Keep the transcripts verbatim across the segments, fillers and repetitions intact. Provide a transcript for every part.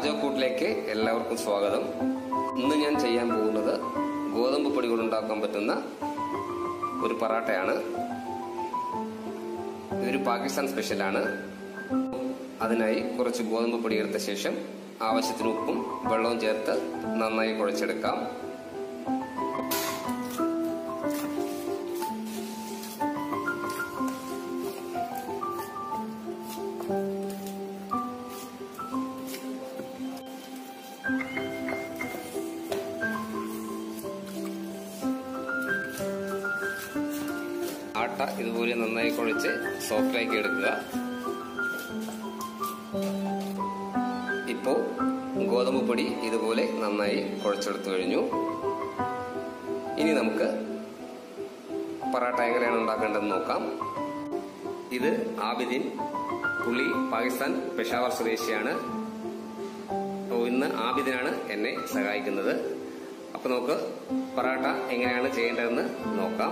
പാചകക്കൂട്ടിലേക്ക് എല്ലാവർക്കും സ്വാഗതം. ഇന്ന് ഞാൻ ചെയ്യാൻ പോകുന്നത് ഗോതമ്പ് പൊടി കൊണ്ട് ഉണ്ടാക്കാൻ പറ്റുന്ന ഒരു പറാട്ടയാണ്. ഇതൊരു പാകിസ്ഥാൻ സ്പെഷ്യലാണ്. അതിനായി കുറച്ച് ഗോതമ്പ് പൊടി എടുത്ത ശേഷം ആവശ്യത്തിന് ഉപ്പും വെള്ളവും ചേർത്ത് നന്നായി കുഴച്ചെടുക്കാം. ആട്ട ഇതുപോലെ നന്നായി കുഴച്ച് സോഫ്റ്റാക്കി എടുക്കുക. ഇപ്പോൾ ഗോതമ്പ് പൊടി ഇതുപോലെ നന്നായി കുഴച്ചെടുത്തു കഴിഞ്ഞു. ഇനി നമുക്ക് പറാട്ട എങ്ങനെയാണ് ഉണ്ടാക്കേണ്ടതെന്ന് നോക്കാം. ഇത് ആബിദിൻ, പുള്ളി പാകിസ്ഥാൻ പെഷാവർ സ്വദേശിയാണ്. ഇന്ന് ആബിദിനാണ് എന്നെ സഹായിക്കുന്നത്. അപ്പൊ നമുക്ക് പറാട്ട എങ്ങനെയാണ് ചെയ്യേണ്ടതെന്ന് നോക്കാം.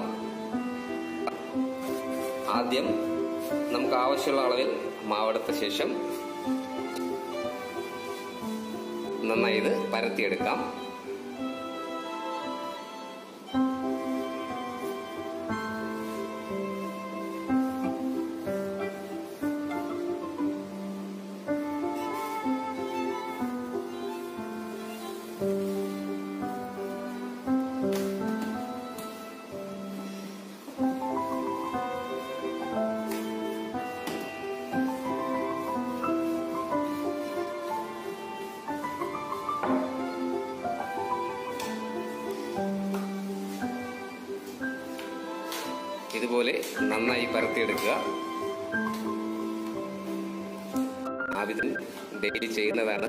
ആദ്യം നമുക്ക് ആവശ്യമുള്ള അളവിൽ മാവെടുത്ത ശേഷം നന്നായി ഇത് പരത്തിയെടുക്കാം. ഇതുപോലെ നന്നായി പരത്തിയെടുക്കുക. ആബിദിൻ ഡെയിലി ചെയ്യുന്നതാണ്.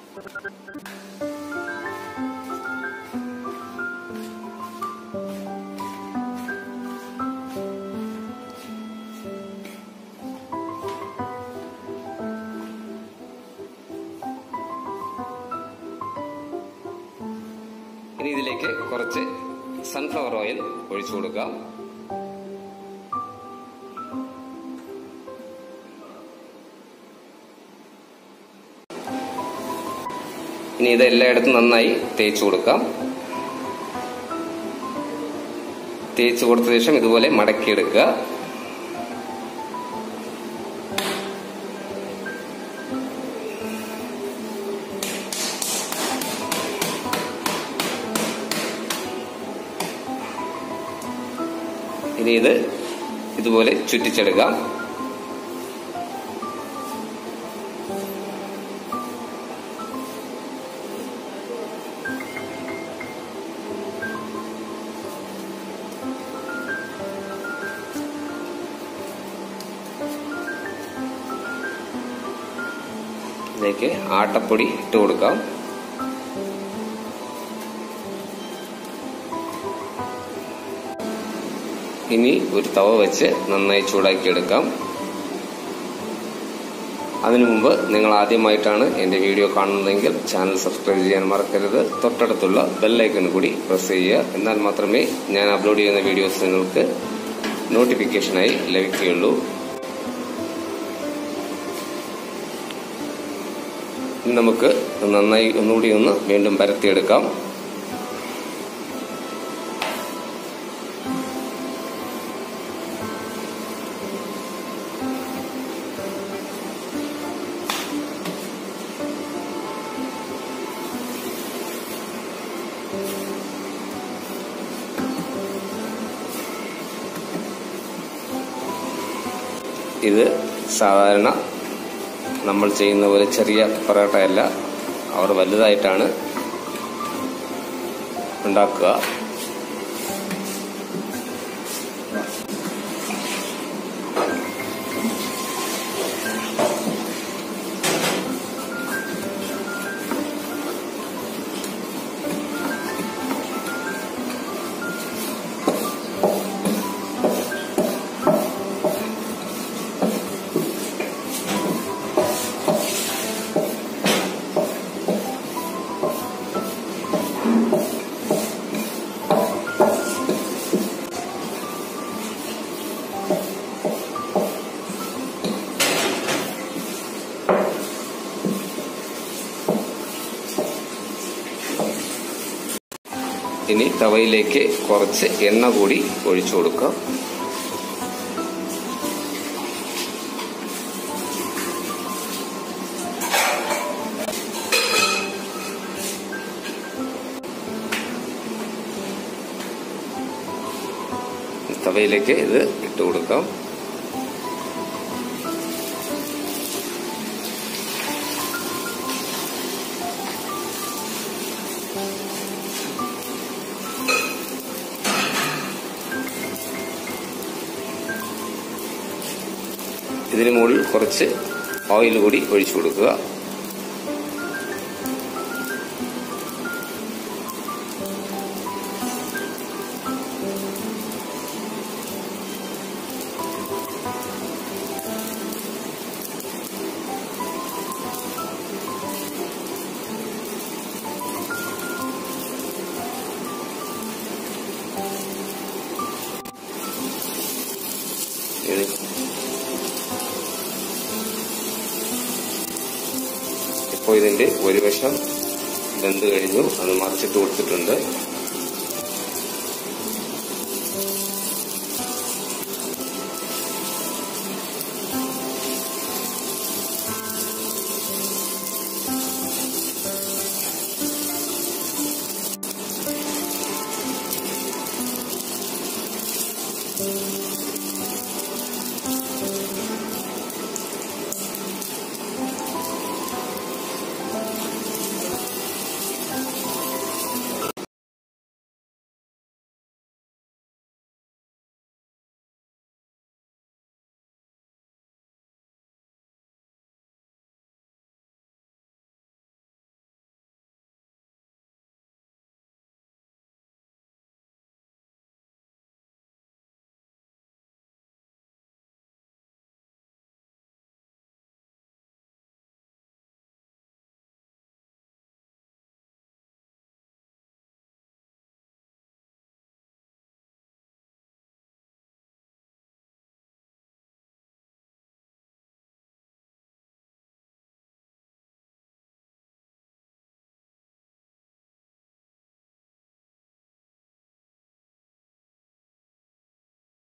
ഇനി ഇതിലേക്ക് കുറച്ച് സൺഫ്ലവർ ഓയിൽ ഒഴിച്ചു കൊടുക്കാം. ഇനി ഇത് എല്ലായിടത്തും നന്നായി തേച്ചു കൊടുക്കാം. തേച്ച് കൊടുത്ത ശേഷം ഇതുപോലെ മടക്കിയെടുക്കുക. ഇനി ഇത് ഇതുപോലെ ചുറ്റിച്ചെടുക്കാം. ഇതിലേക്ക് ആട്ടപ്പൊടി ഇട്ട് കൊടുക്കാം. ഇനി ഒരു തവ വെച്ച് നന്നായി ചൂടാക്കിയെടുക്കാം. അതിനു മുമ്പ് നിങ്ങൾ ആദ്യമായിട്ടാണ് എന്റെ വീഡിയോ കാണുന്നതെങ്കിൽ ചാനൽ സബ്സ്ക്രൈബ് ചെയ്യാൻ മറക്കരുത്. തൊട്ടടുത്തുള്ള ബെല്ലൈക്കൺ കൂടി പ്രസ് ചെയ്യുക. എന്നാൽ മാത്രമേ ഞാൻ അപ്ലോഡ് ചെയ്യുന്ന വീഡിയോസ് നിങ്ങൾക്ക് നോട്ടിഫിക്കേഷനായി ലഭിക്കുകയുള്ളൂ. നമുക്ക് നന്നായി ഒന്നുകൂടി ഒന്ന് വീണ്ടും പരത്തിയെടുക്കാം. ഇത് സാധാരണ നമ്മൾ ചെയ്യുന്ന പോലെ ചെറിയ പൊറോട്ടയല്ല, അവർ വലുതായിട്ടാണ് ഉണ്ടാക്കുക. ഇനി തവയിലേക്ക് കുറച്ച് എണ്ണ കൂടി ഒഴിച്ചു കൊടുക്കാം. തവയിലേക്ക് ഇത് ഇട്ട് കൊടുക്കാം. ഇതിന് മുകളിൽ കുറച്ച് ഓയിൽ കൂടി ഒഴിച്ചു കൊടുക്കുക. ഇപ്പോൾ ഇതിന്റെ ഒരു വശം വെന്ത് കഴിഞ്ഞു. അത് മറിച്ചിട്ട് കൊടുത്തിട്ടുണ്ട്.